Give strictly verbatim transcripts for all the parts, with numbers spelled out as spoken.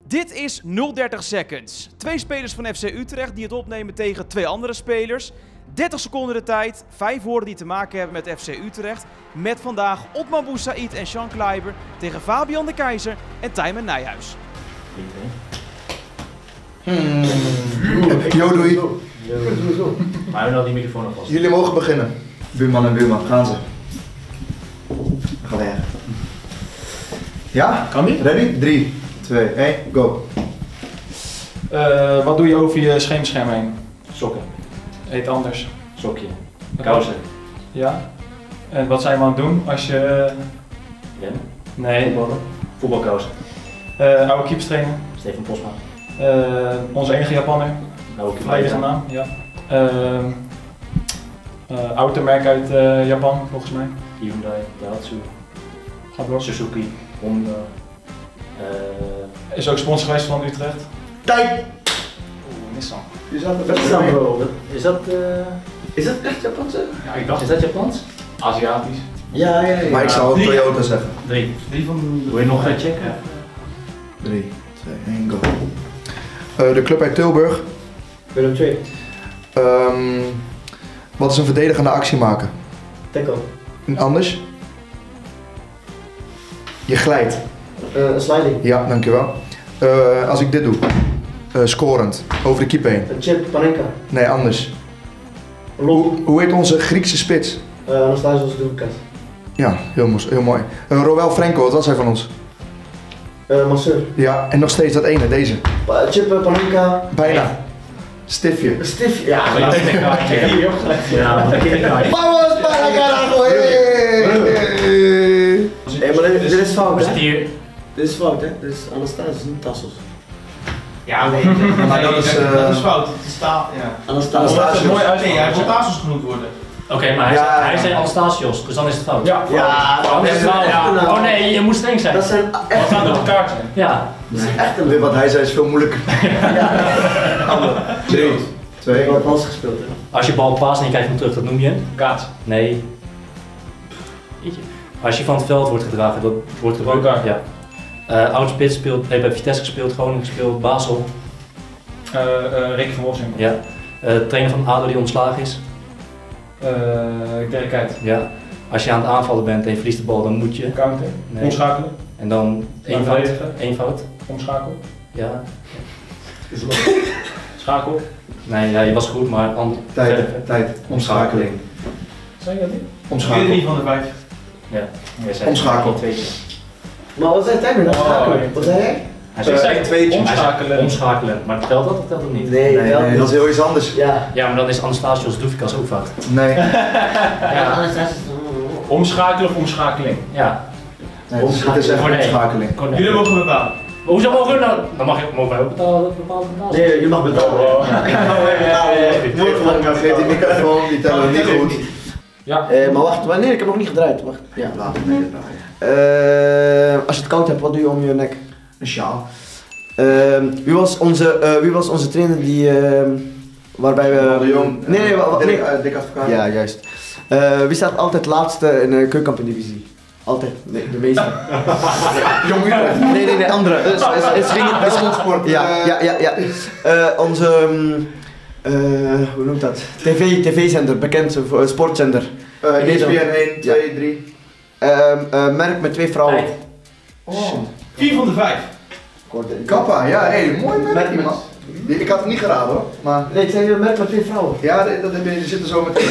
Dit is nul dertig seconds. Twee spelers van F C Utrecht die het opnemen tegen twee andere spelers. dertig seconden de tijd, vijf woorden die te maken hebben met F C Utrecht. Met vandaag Otman Boussaïd en Sean Kleiber tegen Fabian de Keizer en Tijmen Nijhuis. Hmm. Yo, doei. Maar we nou die microfoon nog vast. Jullie mogen beginnen. Buurman en buurman, gaan ze. We gaan weg. Ja? Kan die? Ready? drie, twee, één, go. Uh, wat doe je over je schemerscherm heen? Sokken. Eet anders. Sokje. Kousen. Ja. En wat zijn we aan het doen als je... Rennen. Nee. Voetballen. Voetbalkousen. Uh, oude keeperstrainer. Steven Posma. Uh, onze enige Japanner. Oude Volledige naam, ja. Uh, uh, automerk uit uh, Japan, volgens mij. Hyundai, Daihatsu, Ga door. Suzuki, Honda. Uh, Is ook sponsor geweest van Utrecht. Tijd! Oeh, Nissan. Je zat er Wat is best dat wel. bro? Is dat, uh, is dat echt Japanse? Ja, ik dacht Is dat Japans? Aziatisch. Ja, ja, ja. Maar ik zou ook Drie. Toyota zeggen. Drie. Drie van de... Wil je nog gaan checken? drie, twee, één, go. Uh, de club uit Tilburg. Willem twee. Um, wat is een verdedigende actie maken? Tackle. En anders? Je glijdt. Uh, een sliding. Ja, dankjewel. Uh, als ik dit doe. Uh, scorend. Over de keeper heen. Een chip, panenka. Nee, anders. Een lop. Hoe, hoe heet onze Griekse spits? Uh, Anastasios Doekas. Ja, heel, mooi, heel mooi. Uh, Roel Frenkel, wat was hij van ons? Uh, masseur. Ja, en nog steeds dat ene, deze. Pa chip, uh, panenka. Bijna. Stiftje. Stief. Ja, Ja, ja. ja. Ja, dat ken ik niet. Vamos para carajo! Hé, maar dit, dit is fout, Is hè? het hier? Dit is fout, hè? Dit is Anastasios, niet Tassos. Ja, nee, Maar dat is, uh, dat is fout. Het is taal, ja. Anastasios. Anastasios. Mooi uit. Nee, hij wil Tassos genoemd worden. Oké, maar hij, Ja, zei, hij ja. zei Anastasios, dus dan is het fout. Ja, Ja, Oh, dat is is het fout. echt een- Oh nee, je moet streng zijn. Dat zijn Wat echt gaat op een... het kaartje? Ja. Dat is echt een... Dit wat hij zei is veel moeilijker. drie, twee, Ik heb Hans gespeeld, hè? Als je bal paast en je krijgt hem terug, dat noem je? Kaats. Nee. Jeetje. Als je van het veld wordt gedragen, dat wordt Rode kaart. Ja. Uh, oud spits speelt, heeft bij Vitesse gespeeld, Groningen gespeeld, Basel. Uh, uh, Rick van Wolfswinkel. Ja. Uh, trainer van A D O die ontslagen is. Uh, Dirk Kuyt. Ja. Als je aan het aanvallen bent en je verliest de bal, dan moet je. Counter. Nee. Omschakelen. En dan één fout. verdedigen. Eén fout. Omschakel. Ja. Schakel. Nee, ja, je was goed, maar ander. tijd, tijd, omschakeling. Zei je dat niet? Ik weet het Omschakeling. niet van de vijf. Ja. Jij zei- Omschakel. Een tweetje. Maar wat zei Tijmen? Oh, Wat zei jij? Hij Uh, zei een tweetje. Omschakelen. omschakelen, maar telt dat of telt dat niet? Nee, Nee, wel nee, niet. dat is heel iets anders. Ja. Ja, maar dan is Anastasios Doefikas ook fout. Nee, Ja, Anastasios. Omschakelen of omschakeling? Ja. nee het is- het is echt een Nee. omschakeling. Cornet. Jullie mogen bepalen. Maar hoezo mogen we nou? Dan mag je, mogen wij ook betalen, bepaalde betalen. Nee, je mag betalen. Oh. Ja, ja, ja. Geef die microfoon, die tellen we niet goed. Ja. Eh, maar wacht, wanneer? Ik heb nog niet gedraaid. Wacht. Ja. Laat het mee draaien. Eh, als je het koud hebt, wat doe je om je nek? Een sjaal. Eh, wie, was onze, eh, wie was onze trainer die, eh, waarbij we... de Jong. Nee, nee, wa- wa- nee. Dik, dik advocaat. Ja, juist. Eh, wie staat altijd laatste in de keukenkampioen-divisie? Altijd, nee, de meeste. Jong Utrecht. Nee, nee, nee, andere. Het is, het is, het is, geen- het is geen- Sport. Ja, ja, ja, ja. Eh, onze, mm, eh, hoe noemt dat? T V, tv-zender, bekend uh, sportzender. Uh, E S P N één, twee, drie. Ehm, eh, merk met twee vrouwen. Tijd. Oh. Vier van de vijf. Kappa, ja, hé, hey, mooi merk man. Die- Ik had het niet geraden hoor, maar Nee, ik zei een merk met twee vrouwen. ja, dat, dat, dat zitten zo meteen.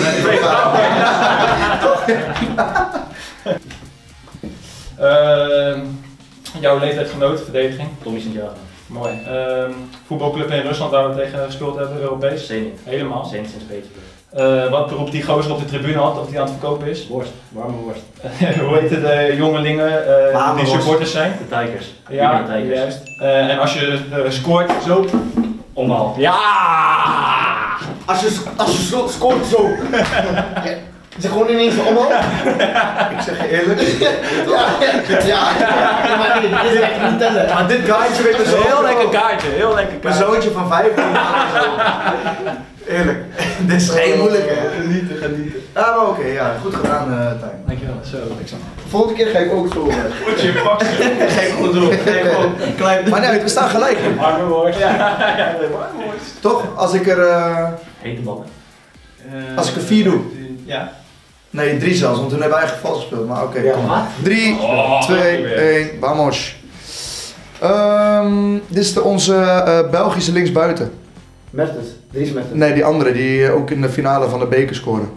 Uh, jouw leeftijdgenoot, verdediging. Tommy Sint-Jagen. Mooi. Uh, voetbalclub in Rusland waar we tegen gespeeld hebben, Europees. Zenit. Helemaal. Zenit Sint-Petersburg. Uh, wat beroept die gozer op de tribune had, of die aan het verkopen is. Worst. Warme worst. Hoe heet de jongelingen uh, Warme die worst. supporters zijn? De Tigers. Ja, de Tigers. juist. Uh, en als je uh, scoort, zo. Omhaal. Ja! Als je, als je sco- scoort zo. Zeg gewoon ineens omhoog. Ik zeg je eerlijk. Ja, ja, ja. Maar nee, dit is echt niet tellen. Maar dit guidje weet me zo. Heel lekker kaartje, heel lekker Mijn kaartje. zoontje van vijf. Eerlijk. Dit is geen moeilijke. hè? Genieten, genieten. Ah, maar oké, ja, goed gedaan, uh, Tijn. Dankjewel. Zo. Volgende keer ga ik ook zo. Uh, Potje, pak ze. Geen goed doen. Geen goed. Klein. maar nee, we staan gelijk. hè. Warme woord. Ja, ja, Toch? Als ik er, uh, Hete mannen. Uh, Als ik er vier doe. Ja. Nee, drie zelfs, want toen hebben we eigenlijk vals gespeeld. Maar oké, Ja. kom maar. Drie, Oh, twee, weer. één, vamos. Um, dit is de, onze uh, Belgische linksbuiten. Mertens, Dries Mertens. Nee, die andere die uh, ook in de finale van de beker scoren.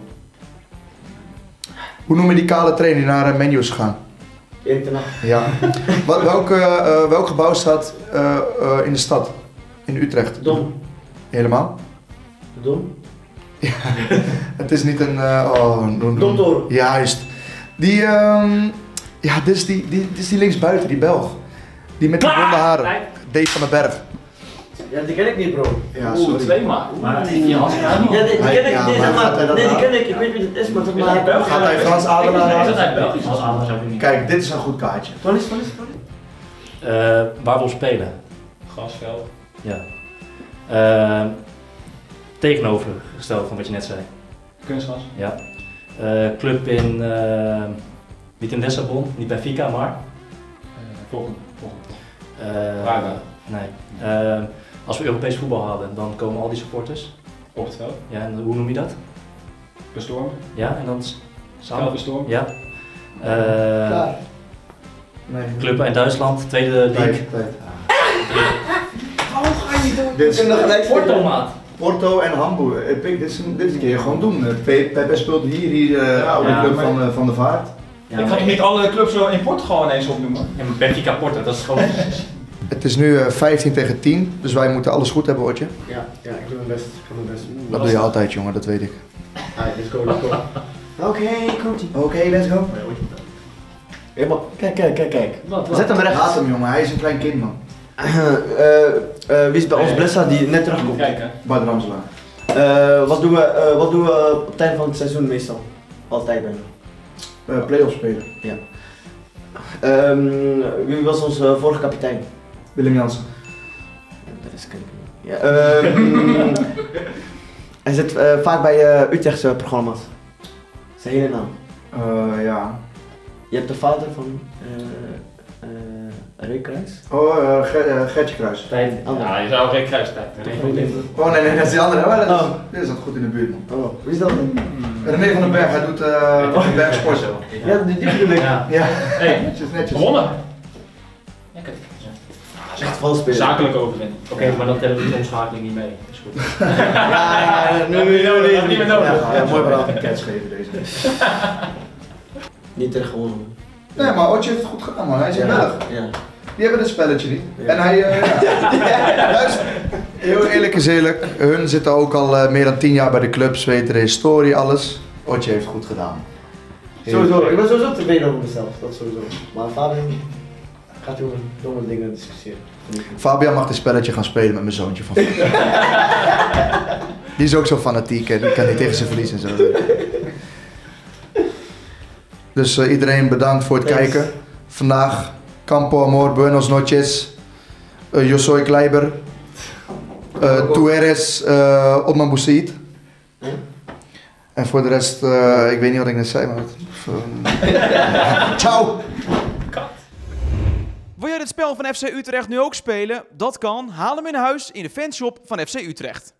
Hoe noem je die kale trainer die naar uh, Menu is gegaan? Erik ten Hag. Ja. Wat, welk, uh, uh, welk gebouw staat uh, uh, in de stad? In Utrecht? Dom. Helemaal? Dom. Het is niet een... Uh, oh, no, no. Domtoren. Juist. Die, um, ja, dit is die, die, dit is die linksbuiten, die Belg. Die met die blonde haren. Dave van den Berg. Ja, die ken ik niet, bro. Ja, Oeh, sorry. twee maar. Maar heeft je hand gedaan? Ja, die, die ken ik Ja, niet, maar zeg gaat hij maar. dat Nee, die aan? ken ik. Ik weet wie het is, maar toch Is hij maar. Belgisch? Gaat hij Frans Adelaar Is dat aan? uit Belgisch? Als Adelaar zou ik niet. Kijk, dit is een goed kaartje. Wat is, wat is, wat is? Uh, waar we op spelen. Gasveld. Ja. Uh, tegenovergesteld van wat je net zei. Kunstgas. Ja. Uh, club in, uh, niet in Lissabon, niet bij Fika, maar. Uh, volgende. volgende. Uh, Braga. Nee. Uh, als we Europees voetbal hadden, dan komen al die supporters. Op het veld. Ja, en hoe noem je dat? Bestormen. Ja, en dan s- samen. Veld bestormen. Ja. Uh, Klaar. Nee. club in Duitsland, tweede league. Tijd, tijd. Dit is nog gelijk Porto, maat. Porto en Hamburg. Eh, Pik, dit is een, dit kun je gewoon doen. Eh, Pe- Pepe speelt hier, hier de uh, oude Ja, club maar- van, uh, van de Vaart. Ja, Ik maar- ga niet alle clubs zo in Portugal ineens opnoemen. Ja, maar Benfica Porto, dat is gewoon. Het is nu uh, vijftien tegen tien, dus wij moeten alles goed hebben, Otje. Ja, ja, ik doe mijn best. Ik doe mijn best. Dat doe je altijd, jongen, dat weet ik. Alright, let's go, let's go. Oké, komt ie. Oké, let's go. Helemaal. Kijk, kijk, kijk, kijk. Wat, wat? Zet hem rechts. Laat hem, jongen, hij is een klein kind, man. Uh, uh, wie is bij ons Blessa die net terugkomt? Kijk hè. Bart Ramselaar. Uh, wat doen we, uh, wat doen we op het einde van het seizoen meestal? Altijd bijna. Uh, Play-off spelen. Um, wie was onze vorige kapitein? Willem Jansen. Dat is ken ik niet. Ja, um, hij zit uh, vaak bij uh, Utrechtse programma's. Zijn hele naam. Uh, ja. Je hebt de vader van uh, uh, Ray Kruis. Oh, uh, Ger uh, Gertje Kruis. Tijd. Ander. Ja, je zou Rick Kruis kijken. Oh nee, nee, dat is die andere. Oh, dat is, Oh. dit is dat goed in de buurt, man. Oh, wie is dat dan? René van den Berg, hij doet uh, de Bergsport. Ja, die, die bedoel ik. Ja. Ja, Hey, netjes, netjes. gewonnen. Ja, kijk. Echt vals spelen. Zakelijke overwinning. Oké, maar dan tellen we die omschakeling niet mee. Is goed. Ja, ja, ja, nu, nu, nu, nu, Niet meer nodig. Ja, ja, mooi verhaal. Een catch geven deze. Niet terug gewonnen. Nee, maar Otje heeft het goed gedaan, man. Hij is in Belg. Ja. Die hebben dit spelletje niet. Ja. En hij, uh, ja. Luister, heel eerlijk is eerlijk. Hun zitten ook al uh, meer dan tien jaar bij de clubs, weten de historie, alles. Otje heeft het goed gedaan. Sowieso, ik ben sowieso tevreden over mezelf, dat sowieso. Maar Fabian gaat over domme dingen discussiëren. Fabian mag dit spelletje gaan spelen met mijn zoontje van vier. Die is ook zo fanatiek en die kan niet tegen zijn verlies en zo. Dus uh, iedereen bedankt voor het Thanks. kijken. Vandaag Campo Amor, Buenos Noches, uh, Yo soy Kleiber, uh, Tu eres uh, Otman Boussaïd. En voor de rest, uh, ik weet niet wat ik net zei, maar... Uh, ciao! Wil jij dit spel van F C Utrecht nu ook spelen? Dat kan. Haal hem in huis in de fanshop van F C Utrecht.